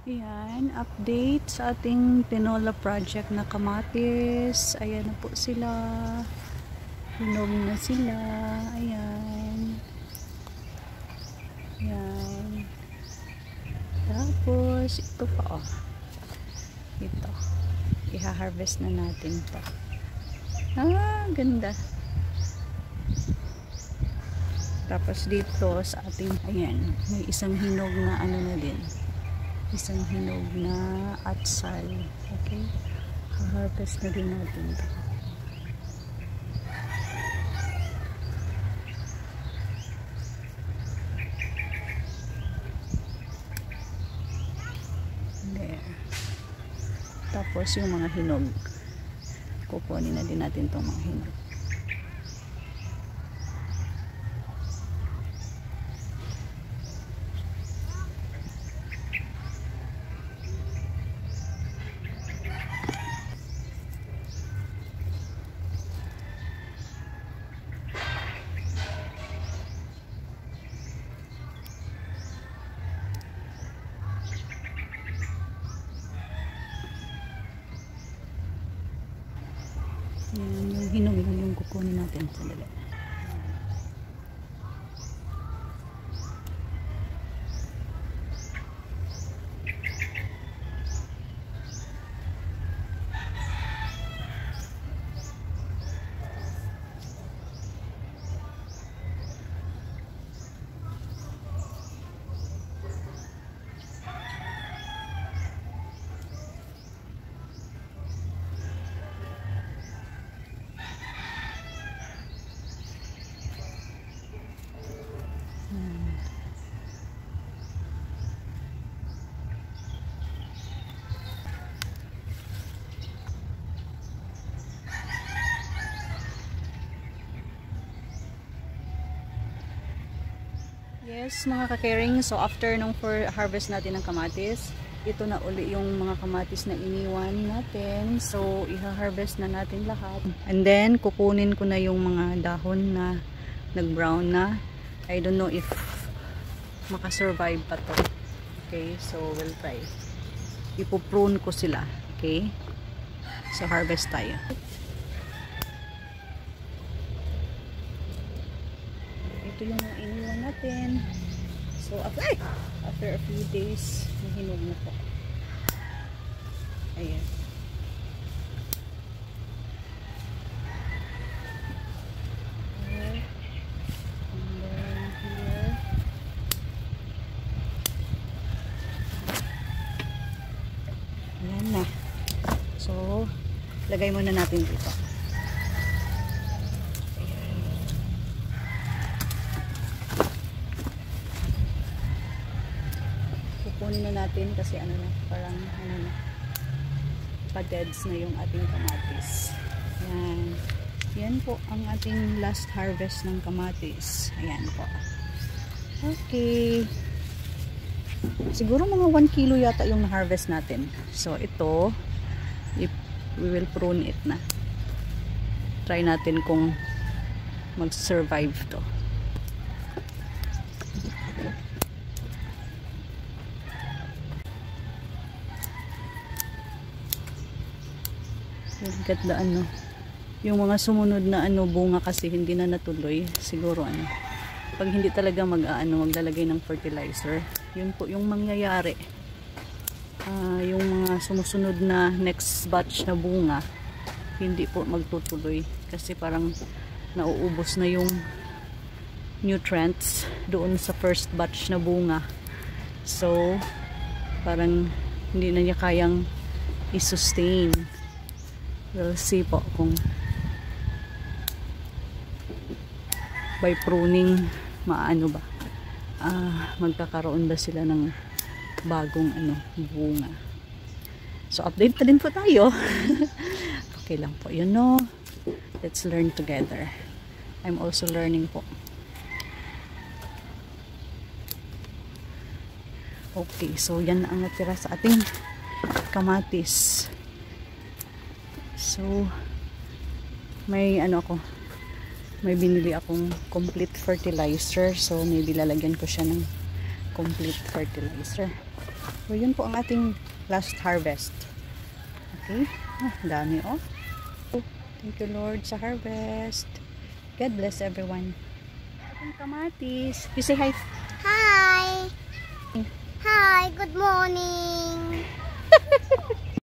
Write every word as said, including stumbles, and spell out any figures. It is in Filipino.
Ayan, update sa ating Tinola Project na kamatis. Ayan na po sila. Hinog na sila. Ayan. Ayan. Tapos, ito pa oh. Ito. Iha-harvest na natin to. Ah, ganda. Tapos dito sa ating, ayan, may isang hinog na ano na din. Isang hinog na atsal. Okay? Harvest na din natin ito. There. Tapos yung mga hinog. Kukunin na din natin itong mga hinog. Yan, yung hinog lang yung kukunin natin sa dali. Yes, mga ka-caring, so after nung for harvest natin ng kamatis, ito na uli yung mga kamatis na iniwan natin. So, iha-harvest na natin lahat. And then, kukunin ko na yung mga dahon na nag-brown na. I don't know if makasurvive pa to. Okay, so we'll try. Ipo-prune ko sila. Okay? So, harvest tayo. Ito yung mga iniwan natin. So, after, after a few days, nahinog na po. Ayan. Okay. And then here. Ayan na. So, lagay muna natin dito. Kunin na natin kasi ano na, parang ano na, pa-deads na yung ating kamatis. Yan. Yan po ang ating last harvest ng kamatis. Ayan po. Okay. Siguro mga one kilo yata yung na-harvest natin. So ito, we will prune it na. Try natin kung mag-survive to. Ganda ano, yung mga sumunod na ano bunga kasi hindi na natuloy siguro ano, pag hindi talaga mag ano maglalagay ng fertilizer, yun po yung mangyayari. Uh, yung mga sumusunod na next batch na bunga hindi po magtutuloy kasi parang nauubos na yung nutrients doon sa first batch na bunga, so parang hindi na niya kayang i-sustain. We'll see po kung by pruning maano ba, uh, magkakaroon ba sila ng bagong ano bunga. So update pa din po tayo. Okay lang po, you know, let's learn together. I'm also learning po. Okay, so yan na ang natira sa ating kamatis. So, may ano ako, may binili akong complete fertilizer. So, maybe lalagyan ko siya ng complete fertilizer. So, yun po ang ating last harvest. Okay? Ah, dami oh. Thank you Lord sa harvest. God bless everyone. Ating kamatis. You say hi. Hi. Hi, good morning.